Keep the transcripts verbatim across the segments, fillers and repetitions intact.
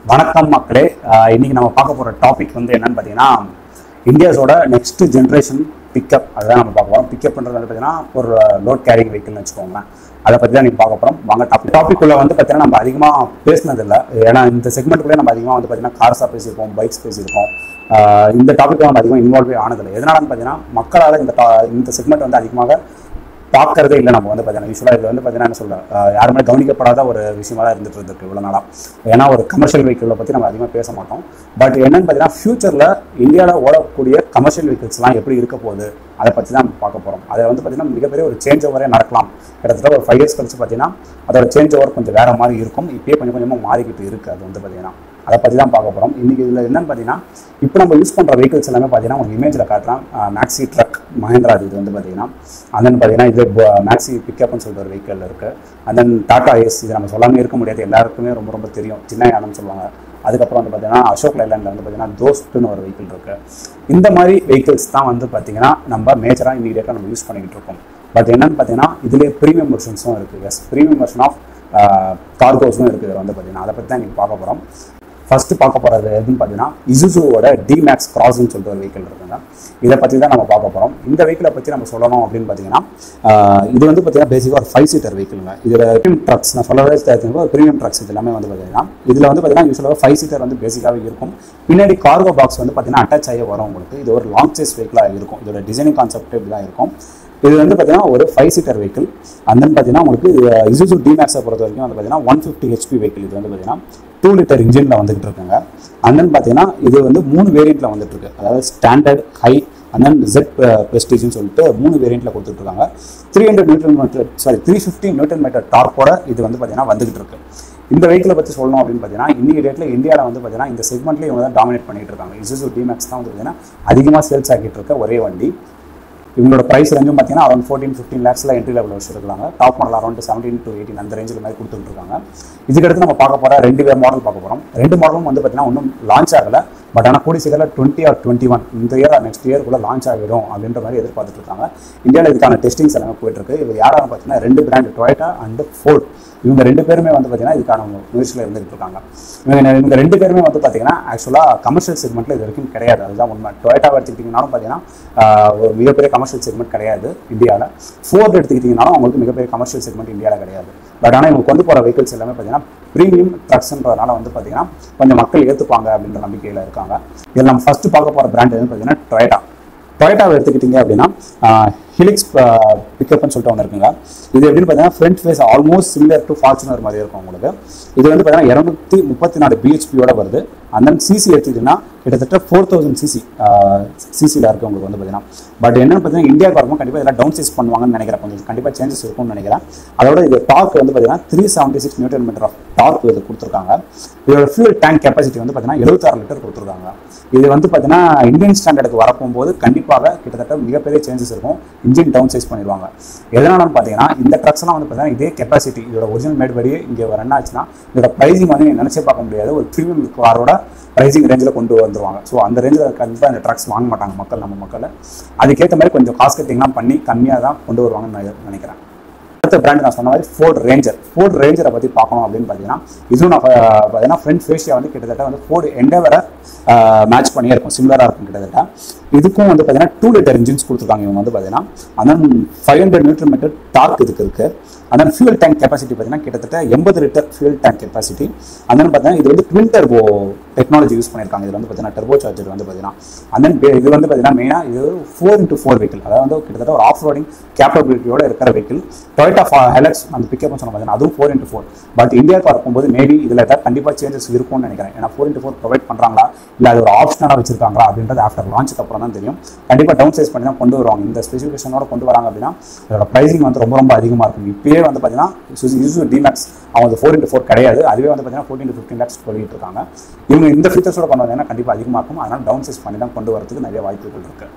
வணக்கம் மக்களே. இன்னைக்கு நம்ம பார்க்க போகிற டாபிக் வந்து என்னன்னு பார்த்தீங்கன்னா, இந்தியாஸோட நெக்ஸ்ட் ஜென்ரேஷன் பிக்கப். அதுதான் நம்ம பார்க்க போகிறோம். பிக்கப்ன்றது வந்து பார்த்தீங்கன்னா ஒரு லோட் கேரிங் வெஹிக்கிள்னு வச்சுக்கோங்களேன். அதை பற்றி தான் நீங்கள் பார்க்க போகிறோம். வாங்க டாபிக் டாப்பிக்குள்ளே வந்து பார்த்தீங்கன்னா நம்ம அதிகமாக பேசினதில்லை. ஏன்னா இந்த செக்மெண்ட்டுக்குள்ளே நம்ம அதிகமாக வந்து பார்த்தீங்கன்னா கார்ஸாக பேசியிருக்கோம், பைக்ஸ் பேசியிருக்கோம். இந்த டாப்பிக் நம்ம அதிகமாக இன்வால்வ் ஆனதில்லை. எதனாலன்னு பார்த்தீங்கன்னா மக்களால் இந்த இந்த செக்மெண்ட் வந்து அதிகமாக பார்க்கறதே இல்லை. நம்ம வந்து பார்த்தீங்கன்னா யூஸ்வலாக இது வந்து பார்த்தீங்கன்னா என்ன சொல்கிறேன், யாருமே கவனிக்கப்படாத ஒரு விஷயமா தான் இருந்துட்டு இருந்துருக்கு இவ்வளோ நாளாக. ஏன்னா ஒரு கமர்ஷியல் வெஹிக்கிளை பற்றி நம்ம அதிகமாக பேச மாட்டோம். பட் என்னன்னு பார்த்தீங்கன்னா ஃபியூச்சரில் இந்தியாவில் ஓடக்கூடிய கமர்ஷியல் வெஹிக்கிள்ஸ்லாம் எப்படி இருக்க போகுது அதை பற்றி தான் நம்ம பார்க்க போகிறோம். அதை வந்து பார்த்தீங்கன்னா மிகப்பெரிய ஒரு சேஞ்ச் ஓவரே நடக்கலாம். கிட்டத்தட்ட ஒரு ஃபைவ் இயர்ஸ் கழிச்சு பார்த்தீங்கன்னா அதோட சேஞ்ச் ஓவர் கொஞ்சம் வேறு மாதிரி இருக்கும். இப்போயே கொஞ்சம் கொஞ்சமாக மாறிக்கிட்டு இருக்குது. அது வந்து பார்த்தீங்கன்னா அதை பற்றி தான் பார்க்க போகிறோம். இன்றைக்கி இதில் என்னென்னு பார்த்தீங்கன்னா, இப்போ நம்ம யூஸ் பண்ணுற வெஹிக்கிள்ஸ் எல்லாமே பார்த்தீங்கன்னா உங்களுக்கு இமேஜில் காட்டுறான். மேக்ஸி ட்ரக் மஹேந்திரா இது வந்து பார்த்தீங்கன்னா, அண்ட் தென் பார்த்தீங்கன்னா இது மேக்ஸி பிக்கப்னு சொல்லிட்டு ஒரு வெஹிக்கிள் இருக்குது. அண்ட் தென் டாடா ஏஸ், இது நம்ம சொல்லாமல் இருக்க முடியாது, எல்லாருக்குமே ரொம்ப ரொம்ப தெரியும், சின்ன யானம்னு சொல்லுவாங்க. அதுக்கப்புறம் வந்து பார்த்தீங்கன்னா அசோக் லைலாண்டில் வந்து பார்த்தீங்கன்னா தோஸ்ட்னு ஒரு வெஹிக்கிள் இருக்குது. இந்த மாதிரி வெஹிக்கிள்ஸ் தான் வந்து பார்த்தீங்கன்னா நம்ம மேஜராக இமீடியட்டாக நம்ம யூஸ் பண்ணிக்கிட்டு இருக்கோம். பட் என்னென்னு பார்த்தீங்கன்னா இதிலே ப்ரீமியம் வெர்ஷன்ஸும் இருக்குது. எஸ், ப்ரீமியம் வெர்ஷன் ஆஃப் கார்கோஸும் இருக்குது வந்து பார்த்தீங்கன்னா. அதை பற்றி தான் நீங்கள் பார்க்க போகிறோம். ஃபஸ்ட்டு பார்க்க போகிறது எதுன்னு பார்த்தீங்கன்னா இசுசுவோட டி மேக்ஸ் கிராஸ்ன்னு சொல்லிட்டு ஒரு வெஹிக்கிள் இருக்குங்க. இதை பற்றி தான் நம்ம பார்க்க போகிறோம். இந்த வெஹிக்கிளை பற்றி நம்ம சொல்லணும் அப்படின்னு பார்த்தீங்கன்னா, இது வந்து பார்த்தீங்கன்னா பேசிக்காக ஒரு ஃபைவ் சீட்டர் வெஹிக்கிளுங்க. இதில் ப்ரீமியம் ட்ரக்ஸ் நான் சொல்லவே தேவையான ப்ரீமியம் ட்ரக்ஸ் இது எல்லாமே வந்து பார்த்தீங்கன்னா இதில் வந்து பார்த்தீங்கன்னா யூஸ்வலாக ஃபைவ் சீட்டர் வந்து பேசிக்காகவே இருக்கும். பின்னாடி கார்கோ பாக்ஸ் வந்து பார்த்தீங்கன்னா அட்டாச் ஆகி வரும் உங்களுக்கு. இது ஒரு லாங் சேஸ் வெஹிக்கிளாக இருக்கும். இதோட டிசைனிங் கான்செப்ட் இப்படி தான் இருக்கும். இது வந்து பார்த்தீங்கன்னா ஒரு five seater vehicle. And then பார்த்தீங்கன்னா உங்களுக்கு இசுசு டி மேக்ஸை பொறுத்த வரைக்கும் வந்து பார்த்தீங்கன்னா ஒன் ஃபிஃப்டி ஹெச்பி வெஹிக்கிள். இது வந்து பார்த்தீங்கன்னா டூ லிட்டர் இன்ஜினில் வந்துட்டு இருக்காங்க. அண்ட் தென் பார்த்தீங்கன்னா இது வந்து மூணு வேரியண்ட்டில் வந்துட்டு இருக்கு. அதாவது standard, high and then Z ப்ரெஸ்டீஜ்னு சொல்லிட்டு மூணு வேரியண்ட்டில் கொடுத்துட்ருக்காங்க. Three hundred newton metre sorry three fifty newton metre டார்க்கோட இது வந்து பார்த்தீங்கன்னா வந்துகிட்டு இருக்கு. இந்த வெஹிக்கிளை பற்றி சொல்லணும் அப்படின்னு பார்த்தீங்கன்னா இன்னைக்கு டேட்டில் இந்தியாவில் வந்து பார்த்தீங்கன்னா இந்த செக்மெண்ட்லேயே இவங்க தான் டாமினேட் பண்ணிட்டு இருக்காங்க. இசுசு டி மேக்ஸ் தான் வந்து பார்த்தீங்கன்னா அதிகமாக சேல்ஸ் ஆகிட்டு இருக்க ஒரே வண்டி. இவங்களோட ப்ரைஸ் ரேஞ்சும் பார்த்தீங்கன்னா அரௌண்ட் ஃபோர்டீன் ஃபிஃப்டீன் லேக்ஸில் என்ட்ரி லெவல் வச்சுருக்காங்க. Top model around seventeen to eighteen அந்த ரேஞ்சில் மாதிரி கொடுத்துட்ருக்காங்க. இதுக்கடுத்து நம்ம பார்க்க போகிற ரெண்டு பேர் மாடல் பார்க்க போகிறோம். ரெண்டு மாடலும் வந்து பார்த்தீங்கன்னா ஒன்றும் லான்ச் ஆகலை. பட் ஆனால் கூடிய சீக்கிரம் டுவெண்ட்டி ஆர் டுவெண்ட்டி ஒன் இந்த இயர் நெக்ஸ்ட் இயர்க்குள்ளே லான்ச் ஆகிடும் அப்படின்ற மாதிரி எதிர்பார்த்துட்டு இருக்காங்க. இந்தியாவில் இதுக்கான டெஸ்டிங்ஸ் எல்லாமே போயிட்டுருக்கு. இது யாராவது பார்த்தீங்கன்னா ரெண்டு பிராண்ட் டொயோட்டா அண்ட் ஃபோர்ட், இவங்க ரெண்டு பேருமே வந்து பார்த்தீங்கன்னா இதுக்கான முயற்சியில் இருந்துகிட்டு இருக்காங்க. இவங்க இவங்க ரெண்டு பேருமே வந்து பார்த்தீங்கன்னா ஆக்சுவலாக கமர்ஷியல் செக்மெண்ட்டில் இது வரைக்கும் கிடையாது. அதுதான் உண்மை. டொயோட்டாவை எடுத்துக்கிட்டிங்கனாலும் பார்த்தீங்கன்னா ஒரு மிகப்பெரிய கமர்ஷியல் செக்மெண்ட் கிடையாது இந்தியாவில். ஃபோர்ட் எடுத்துக்கிட்டிங்கனாலும் அவங்களுக்கு மிகப்பெரிய கமர்ஷியல் செக்மெண்ட் இந்தியாவில் கிடையாது. பட் ஆனால் இவங்க கொண்டு போகிற வெஹிக்கிள்ஸ் எல்லாமே பார்த்தீங்கன்னா ப்ரீமியம் ட்ரக்ஸ்ன்றதுனால வந்து பார்த்தீங்கன்னா கொஞ்சம் மக்கள் ஏற்றுப்பாங்க அப்படின்ற நம்பிக்கையில் இருக்காங்க. இதில் நம்ம ஃபஸ்ட்டு பார்க்க போகிற பிராண்ட் எதுன்னு பார்த்தீங்கன்னா டொயோட்டா. டொயோட்டாவை எடுத்துக்கிட்டிங்க அப்படின்னா ஹிலிக்ஸ் பிக்கப்னு சொல்லிட்டு ஒன்று இருக்குங்க. இது எப்படின்னு பார்த்தீங்கன்னா front face almost similar to Fortuner மாதிரி இருக்கும் உங்களுக்கு. இது வந்து பார்த்தீங்கன்னா இரநூத்தி முப்பத்தி நாலு பிஹெச்பியோட வருது. அந்த சிசி எடுத்துக்கிட்டிங்கன்னா கிட்டத்தட்ட ஃபோர் தௌசண்ட் சிசி சிசியில் இருக்குது உங்களுக்கு வந்து பார்த்தீங்கன்னா. பட் என்னென்னு பார்த்தீங்கன்னா இந்தியாவுக்கு வரும்போது கண்டிப்பாக இதெல்லாம் டவுன் சைஸ் பண்ணுவாங்கன்னு நினைக்கிறேன். கொஞ்சம் கண்டிப்பாக சேஞ்சஸ் இருக்கும்னு நினைக்கிறேன். அதோட இது டார்க் வந்து பார்த்தீங்கன்னா three seventy six newton metre of torque இது கொடுத்துருக்காங்க. இதோட ஃபியூல் டேங்க் கெப்பாசிட்டி வந்து பார்த்தீங்கன்னா எழுபத்தாறு லிட்டர் கொடுத்துருக்காங்க. இது வந்து பார்த்தீங்கன்னா இந்தியன் ஸ்டாண்டர்டுக்கு வரப்போகும்போது கண்டிப்பாக கிட்டத்தட்ட மிகப்பெரிய சேஞ்சஸ் இருக்கும். இன்ஜின் டவுன் சைஸ் பண்ணிடுவாங்க. எதனாலன்னு பார்த்தீங்கன்னா இந்த ட்ரக்ஸ்லாம் வந்து பார்த்தீங்கன்னா இதே கெப்பாசிட்டி இதோட ஒரிஜினல் மேட் படியே இங்கே ரன் ஆச்சுன்னா இதோட ப்ரைஸிங் வந்து நினச்சே பார்க்க முடியாது. ஒரு ப்ரீமியம் காரோட ப்ரைஸிங் ரேஞ்சில் கொண்டு வந்துருவாங்க. ஸோ அந்த ரேஞ்சில் கண்டிப்பாக இந்த ட்ரக்ஸ் வாங்க மாட்டாங்க மக்கள், நம்ம மக்கள். அதுக்கேற்ற மாதிரி கொஞ்சம் காஸ்ட் கட்டிங்லாம் பண்ணி கம்மியாக தான் கொண்டு வருவாங்கன்னு நான் நினைக்கிறேன். அடுத்த பிராண்ட் நான் சொன்ன மாதிரி ஃபோர்ட் ரேஞ்சர். ஃபோர்ட் ரேஞ்சரை பற்றி பார்க்கணும் அப்படின்னு பார்த்தீங்கன்னா இதுவும் நான் பார்த்தீங்கன்னா ஃப்ரண்ட் ஃபேஷியா வந்து கிட்டத்தட்ட வந்து ஃபோர்ட் எண்டவரை மேட்ச் பண்ணியே இருக்கும், சிமிலராக இருக்கும் கிட்டத்தட்ட. இதுக்கும் வந்து பார்த்தீங்கன்னா டூ லிட்டர் இன்ஜின்ஸ் கொடுத்துருக்காங்க இவங்க வந்து பார்த்தீங்கன்னா. And five hundred newton metre torque இதுக்கு இருக்குது. அண்ட் ஃபியூல் டேங்க் கெப்பாசிட்டி பார்த்தீங்கன்னா கிட்டத்தட்ட எண்பது litre fuel tank capacity. And பார்த்தீங்கன்னா இது வந்து ட்வின் டர்போ டெக்னாலஜி யூஸ் பண்ணியிருக்காங்க. இது வந்து பார்த்தீங்கன்னா டர்போ சார்ஜர் வந்து பார்த்தீங்கன்னா. அண்ட் இது வந்து பார்த்தீங்கன்னா மெயினாக இது ஃபோர் இன்ட்டு ஃபோர் வெஹிக்கிள், அதாவது வந்து கிட்டத்தட்ட ஒரு ஆஃப் ரோடிங் கேப்பபிலிட்டியோட இருக்கிற வெஹிக்கிள். டொயோட்டா ஹெலக்ஸ் அந்த பிக்கப்னு சொன்ன பார்த்தீங்கன்னா அதுவும் ஃபோர் இன்ட்டு ஃபோர். பட் இந்தியாவுக்கு வரும்போது மேபி இதில் ஏதாவது கண்டிப்பாக சேஞ்சஸ் இருக்கும்னு நினைக்கிறேன். ஏன்னா ஃபோர் இன்ட்டு ஃபோர் ப்ரொவைட் பண்ணுறாங்களா இல்லை அது ஒரு ஆப்ஷனாக வச்சிருக்காங்களா அப்படின்றது ஆஃப்டர் லான்ச்சுக்கு அப்புறம் தான் தெரியும். கண்டிப்பாக டவுன் சைஸ் பண்ணி தான் கொண்டு வருவாங்க. இந்த ஸ்பெசிஃபிகேஷனோட கொண்டு வராங்க அப்படின்னா அதோட ப்ரைஸிங் வந்து ரொம்ப ரொம்ப அதிகமாக இருக்கும். இப்போயே வந்து பார்த்தீங்கன்னா இசுசு டி மேக்ஸ் அவங்க ஃபோர் இன்ட்டு ஃபோர் கிடையாது. அதுவே வந்து பார்த்தீங்கன்னா ஃபோர்டீன் டு ஃபிஃப்டின் லேக்ஸ் சொல்லிட்டு இருக்காங்க. இவங்க இந்த ஃபீச்சர்ஸோட கொண்டு வந்தீங்கன்னா கண்டிப்பாக அதிகமாக இருக்கும். அதனால் டவுன் சைஸ் பண்ணி தான் கொண்டு வரதுக்கு நிறைய வாய்ப்புகள் இருக்குது.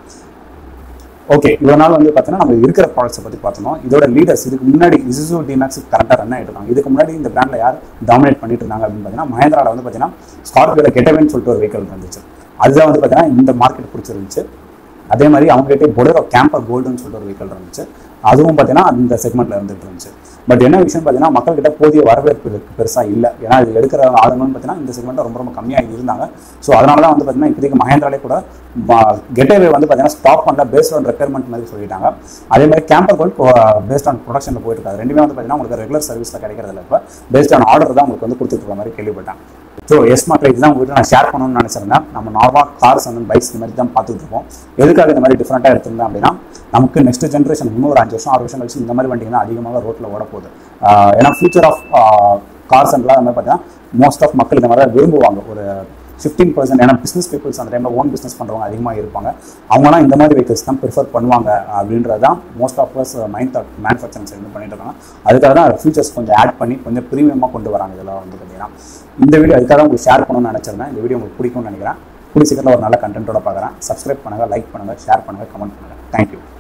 ஓகே, இவ்வளோ நாள் வந்து பார்த்தீங்கன்னா நம்ம இருக்கிற ப்ராடக்ட்ஸை பற்றி பார்த்தோம். இதோட லீடர்ஸ் இதுக்கு முன்னாடி இசுசு டி மேக்ஸ் கரெக்டாக ரன் ஆகிட்டு இருக்காங்க. இதுக்கு முன்னாடி இந்த பிராண்டில் யார் டாமினேட் பண்ணிட்டு இருந்தாங்க அப்படின்னு பார்த்தீங்கன்னா மஹேந்திராவில் வந்து பார்த்தீங்கன்னா ஸ்கார்பியோட கெட்டவேன்னு சொல்லிட்டு ஒரு வெஹிக்கிள் இருந்துச்சு. அதுதான் வந்து பார்த்தீங்கன்னா இந்த மார்க்கெட் பிடிச்சிருந்துச்சு. அதே மாதிரி அவங்ககிட்ட பொலேரோ கேம்பர் கோல்டுன்னு சொல்லிட்டு ஒரு வெஹிக்கிள் இருந்துச்சு. அதுவும் பார்த்தீங்கன்னா அந்த செக்மெண்ட்ல இருந்துட்டு இருந்துச்சு. பட் என்ன விஷயம் பார்த்தீங்கன்னா மக்கள்கிட்ட போதிய வரவேற்பு பெருசாக இல்லை. ஏன்னா இது எடுக்கிற ஆளுங்கன்னு பார்த்தீங்கன்னா இந்த செக்மெண்ட்டில் ரொம்ப ரொம்ப கம்மியாக இருந்தாங்க. ஸோ அதனால தான் வந்து பார்த்தீங்கன்னா இப்போதைக்கு மஹேந்திராலே கூட கெட்டவே வந்து பார்த்தீங்கன்னா ஸ்டாப் பண்ணல, பேஸ்ட் ஆன் ரெக்யர்மெண்ட் மாதிரி சொல்லிட்டாங்க. அதே மாதிரி கேம்பர் கோல்ட் பேஸ்ட் ஆன் ப்ரொடக்ஷனில் போயிட்டு இருக்காது. ரெண்டுமே வந்து பார்த்தீங்கன்னா உங்களுக்கு ரெகுலர் சர்வீஸில் கிடைக்கிறதில்ல. இப்போ பேஸ்ட் ஆன் ஆர்டர் தான் உங்களுக்கு வந்து கொடுத்துட்டு இருக்க மாதிரி கேள்விப்பட்டேன். ஸோ எஸ் மக்கள் இதுதான் உங்கள்கிட்ட நான் ஷேர் பண்ணணும்னு நினச்சிருந்தேன். நம்ம நார்மலாக கார்ஸ் அண்ட் பைக்ஸ் இந்த மாதிரி தான் பார்த்துட்டு இருக்கோம். எதுக்காக இந்த மாதிரி டிஃப்ரெண்ட்டாக எடுத்திருந்தேன் அப்படின்னா நமக்கு நெக்ஸ்ட் ஜென்ரேஷன் இன்னும் ஒரு அஞ்சு வருஷம் ஆறு வருஷம் கழிச்சு இந்த மாதிரி வண்டிங்க தான் அதிகமாக ரோட்டில் ஓட போகுது. ஏன்னா ஃபியூச்சர் ஆஃப் கார்ஸ் அண்ட்லாம் அந்த மாதிரி பார்த்தீங்கன்னா மோஸ்ட் ஆஃப் மக்கள் இந்த மாதிரி தான் விரும்புவாங்க. ஒரு ஃபிஃப்டீன் பர்சன்ட் ஏன்னா பிஸ்னஸ் பீப்புள்ஸ் அந்த டைமில் ஓன் பிஸ்னஸ் பண்ணுறவங்க அதிகமாக இருப்பாங்க. அவங்களாம் இந்த மாதிரி வெஹிக்கிள்ஸ் தான் ப்ரிஃபர் பண்ணுவாங்க அப்படின்றது தான் most of first mind that manufacturings வந்து பண்ணிட்டு இருக்காங்க. அதுக்காக தான் ஃபியூச்சர்ஸ் கொஞ்சம் ஆட் பண்ணி கொஞ்சம் ப்ரீமியமாக கொண்டு வராங்க. இதெல்லாம் வந்து பார்த்தீங்கன்னா இந்த வீடியோ அதுக்காக தான் உங்களுக்கு ஷேர் பண்ணணும்னு நினச்சிருந்தேன். இந்த வீடியோ உங்களுக்கு பிடிக்கும்னு நினைக்கிறேன். கூடிய சீக்கிரத்தில் ஒரு நல்ல கண்டென்ட்டோட பார்க்குறேன். சப்ஸ்கிரைப் பண்ணுங்கள், லைக் பண்ணுங்கள், ஷேர் பண்ணுங்கள், கமெண்ட் பண்ணுங்கள். தேங்க்யூ.